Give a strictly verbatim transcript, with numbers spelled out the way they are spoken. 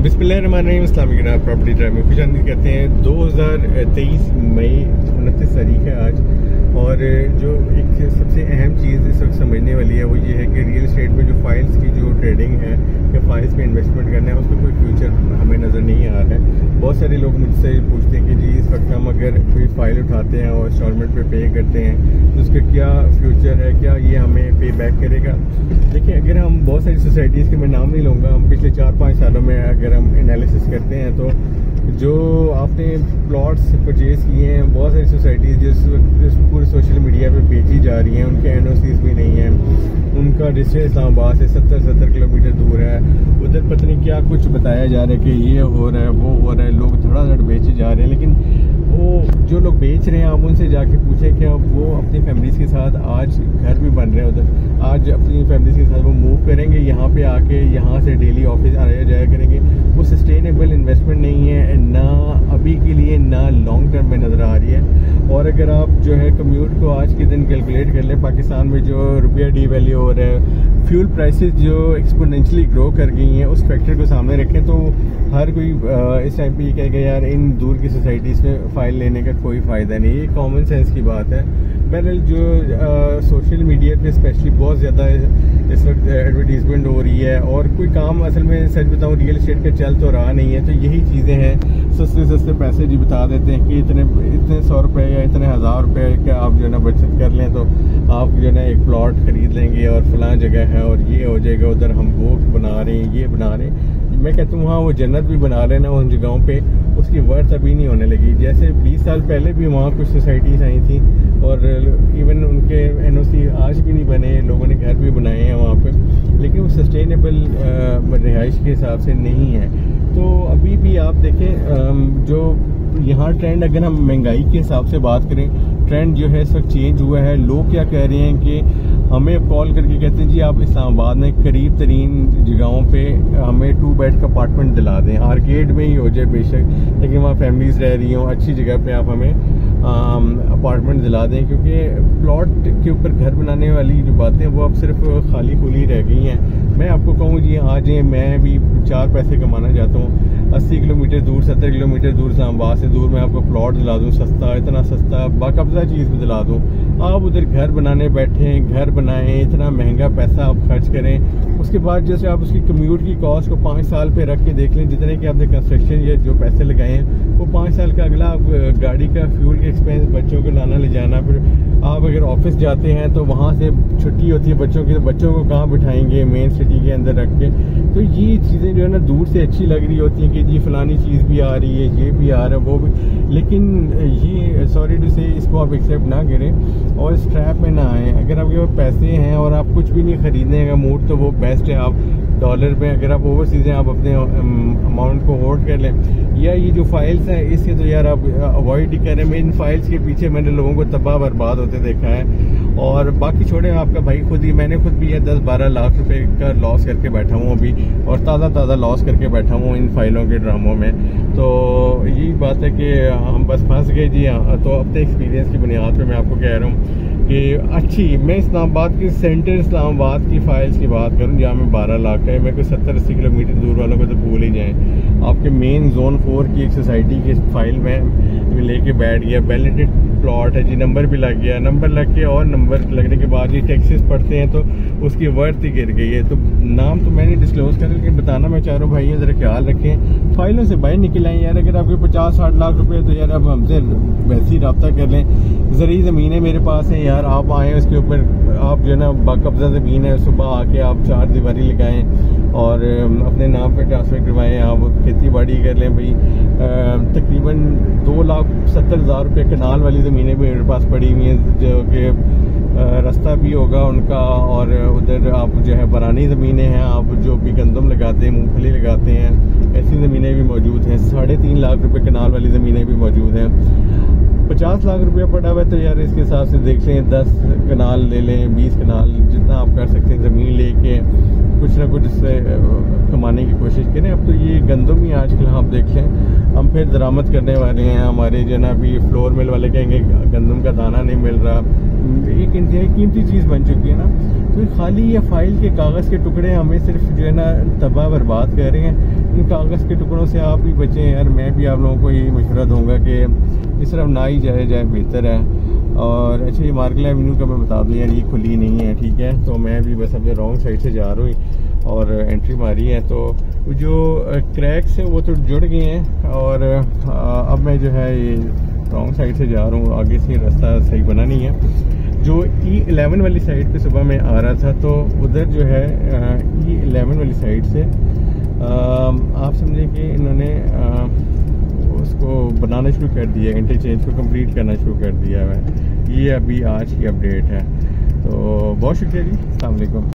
बिस्मिल्लाहिर्रहमानिर्रहीम Islamic property drive में खुशामदीद कहते हैं। दो हज़ार तेईस मई उनतीस तारीख है आज, और जो एक सबसे अहम चीज़ इस वक्त समझने वाली है वो ये है कि रियल एस्टेट में जो फाइल्स की जो ट्रेडिंग है या फाइल्स पे इन्वेस्टमेंट करना है उसमें कोई फ्यूचर हमें नज़र नहीं आ रहा है। बहुत सारे लोग मुझसे पूछते हैं कि जी इस वक्त हम अगर कोई फ़ाइल उठाते हैं और इंस्टॉलमेंट पे पे करते हैं तो उसका क्या फ्यूचर है, क्या ये हमें पे बैक करेगा। देखिए, अगर हम बहुत सारी सोसाइटीज़ के मैं नाम नहीं लूँगा, हम पिछले चार पाँच सालों में अगर हम एनालिसिस करते हैं तो जो आपने प्लॉट्स परचेज़ किए हैं, बहुत सारी सोसाइटीज़ जिस पूरे सोशल मीडिया पे बेची जा रही हैं उनके एन ओ सीज़ भी नहीं हैं, उनका डिस्टेंस इस्लामाबाद से सत्तर सत्तर किलोमीटर दूर है। उधर पता नहीं क्या कुछ बताया जा रहा है कि ये हो रहा है वो हो रहा है, लोग धड़ाधड़ बेचे जा रहे हैं। लेकिन वो जो लोग बेच रहे हैं आप उनसे जाके पूछें क्या वो अपनी फैमिलीज़ के साथ आज घर भी बन रहे हैं उधर, आज अपनी फैमिलीज़ के साथ वो मूव करेंगे यहाँ पे आके, यहाँ से डेली ऑफिस आया जाया करेंगे। वो सस्टेनेबल इन्वेस्टमेंट नहीं है, ना अभी के लिए ना लॉन्ग टर्म में नज़र आ रही है। और अगर आप जो है कम्यूट को आज के दिन कैलकुलेट कर लें, पाकिस्तान में जो रुपया डी वैल्यू हो रहा है, फ्यूल प्राइसेस जो एक्सपोनेंशियली ग्रो कर गई हैं, उस फैक्टर को सामने रखें तो हर कोई इस टाइम पे ये कहेगा यार इन दूर की सोसाइटीज़ में फ़ाइल लेने का कोई फ़ायदा नहीं। ये कॉमन सेंस की बात है। बहरहाल जो सोशल मीडिया पे स्पेशली बहुत ज़्यादा इस वक्त एडवर्टीजमेंट हो रही है और कोई काम असल में सच बताऊँ रियल एस्टेट का चल तो रहा नहीं है, तो यही चीज़ें हैं। सस्ते सस्ते पैसे जी बता देते हैं कि इतने इतने सौ रुपये या इतने हज़ार रुपये का आप जो है ना बचत कर लें तो आप जो है ना एक प्लॉट खरीद लेंगे और फलां जगह है और ये हो जाएगा, उधर हम वो बना रहे हैं ये बना रहे हैं। मैं कहता हूँ हाँ वो जन्नत भी बना रहे हैं ना उन जगहों पे, उसकी वर्थ अभी नहीं होने लगी। जैसे बीस साल पहले भी वहाँ कुछ सोसाइटीज़ आई थी और इवन उनके एन ओ सी आज भी नहीं बने, लोगों ने घर भी बनाए हैं वहाँ पे, लेकिन वो सस्टेनेबल रिहाइश के हिसाब से नहीं है। तो अभी भी आप देखें जो यहाँ ट्रेंड, अगर हम महंगाई के हिसाब से बात करें, ट्रेंड जो है इस वक्त चेंज हुआ है। लोग क्या कह रहे हैं कि हमें कॉल करके कहते हैं जी आप इस्लामाबाद में करीब तरीन जगहों पे हमें टू बेड का अपार्टमेंट दिला दें, आर्केड में ही हो जाए बेशक, लेकिन वहाँ फैमिलीज़ रह रही हों, अच्छी जगह पे आप हमें अपार्टमेंट दिला दें, क्योंकि प्लॉट के ऊपर घर बनाने वाली जो बातें वो अब सिर्फ खाली खुली रह गई हैं। मैं आपको कहूँ जी आज मैं भी चार पैसे कमाना चाहता हूँ, अस्सी किलोमीटर दूर सत्तर किलोमीटर दूर इस्लामाबाद से दूर मैं आपको प्लॉट दिला दूँ सस्ता, इतना सस्ता बाकायदा चीज़ भी दिला दूँ। आप उधर घर बनाने बैठे, घर बनाएं, इतना महंगा पैसा आप खर्च करें, उसके बाद जैसे आप उसकी कम्यूट की कॉस्ट को पाँच साल पे रख के देख लें, जितने कि आपने कंस्ट्रक्शन या जो पैसे लगाए हैं वो पाँच साल का अगला आप गाड़ी का फ्यूल के एक्सपेंस, बच्चों को लाना ले जाना, फिर आप अगर ऑफिस जाते हैं तो वहाँ से छुट्टी होती है बच्चों की, तो बच्चों को कहाँ बिठाएंगे मेन सिटी के अंदर रख के। तो ये चीज़ें जो है ना दूर से अच्छी लग रही होती हैं कि जी फलानी चीज़ भी आ रही है, ये भी आ रहा है वो भी, लेकिन ये सॉरी टू से इसको आप एक्सेप्ट ना करें और इस ट्रैप में ना आएँ। अगर आपके पास पैसे हैं और आप कुछ भी नहीं खरीदने का मूड तो वो बेस्ट है। आप डॉलर पे अगर आप ओवरसीज़ आप अपने अमाउंट को होल्ड कर लें, या ये जो फाइल्स हैं इससे तो यार आप अवॉइड ही करें। मैं इन फाइल्स के पीछे मैंने लोगों को तबाह बर्बाद होते देखा है। और बाकी छोड़े आपका भाई खुद ही, मैंने खुद भी ये दस बारह लाख रुपए का लॉस करके बैठा हूँ अभी, और ताज़ा ताज़ा लॉस करके बैठा हूँ इन फाइलों के ड्रामों में। तो यही बात है कि हम बस फंस गए जी। हाँ, तो अपने एक्सपीरियंस की बुनियाद पर मैं आपको कह रहा हूँ कि अच्छी, मैं इस्लामाबाद की सेंटर इस्लामाबाद की फ़ाइल्स की बात करूं जहाँ में बारह लाख है, मेरे को सत्तर अस्सी किलोमीटर दूर वालों को तो भूल ही जाएं। आपके मेन जोन फोर की एक सोसाइटी की फाइल में लेके बैठ गया, बैलेटेड प्लॉट है जी, नंबर भी लग गया, नंबर लग के और नंबर लगने के बाद ये टैक्सेस पड़ते हैं तो उसकी वर्थ ही गिर गई है। तो नाम तो मैंने डिस्क्लोज कर लेकिन बताना मैं चाह रहा हूँ भाई ज़रा ख्याल रखें, फाइलों से बाहर निकल आए यार। अगर आपके पचास साठ लाख रुपए तो यार अब हमसे वैसे ही रब्ता कर लें। ज़रूरी ज़मीनें मेरे पास हैं यार, आप आएँ उसके ऊपर, आप जो है ना बाकब्जा ज़मीन है, सुबह आके आप चार दीवारी लगाएं और अपने नाम पे ट्रांसफ़र करवाएं, आप खेती बाड़ी कर लें भाई। तकरीबन दो लाख सत्तर हज़ार रुपये कनाल वाली ज़मीनें भी मेरे पास पड़ी हुई हैं, जो कि रास्ता भी होगा उनका, और उधर आप जो है बरानी ज़मीनें हैं, आप जो भी गंदम लगाते हैं, मूंगफली लगाते हैं, ऐसी ज़मीनें भी मौजूद हैं। साढ़े तीन लाख रुपए कनाल वाली ज़मीनें भी मौजूद हैं। पचास लाख रुपया पड़ा हुआ है तो यार इसके हिसाब से देख लें, दस कनाल ले लें, बीस कनाल, जितना आप कर सकते हैं ज़मीन लेके कुछ ना कुछ इससे कमाने की कोशिश करें। अब तो ये गंदम ही आजकल आप देख लें, हम फिर दरामद करने वाले हैं। हमारे जो ना अभी फ्लोर मिल वाले कहेंगे गंदम का दाना नहीं मिल रहा, एक इंतहाई कीमती चीज़ बन चुकी है ना। तो खाली ये फाइल के कागज़ के टुकड़े हमें सिर्फ जो है ना तबाह बर्बाद कर रहे हैं। इन कागज़ के टुकड़ों से आप भी बचें यार। मैं भी आप लोगों को यही मशवरा दूंगा कि इस तरफ ना ही जाए जाए बेहतर है। और अच्छा, ये मार्केट एवेन्यू का मैं बता दूँ यार, ये खुली नहीं है, ठीक है। तो मैं भी बस अपने रॉन्ग साइड से जा रहा हूँ और एंट्री मारी है, तो जो क्रैक्स हैं वो तो जुड़ गए हैं। और अब मैं जो है ये रॉन्ग साइड से जा रहा हूँ, आगे से रास्ता सही बना नहीं है। जो ई इलेवन वाली साइड पे सुबह मैं आ रहा था, तो उधर जो है ई इलेवन वाली साइड से आप समझे कि इन्होंने आ, उसको बनाना शुरू कर दिया, इंटरचेंज को कंप्लीट करना शुरू कर दिया है। ये अभी आज की अपडेट है। तो बहुत शुक्रिया जी, अस्सलाम वालेकुम।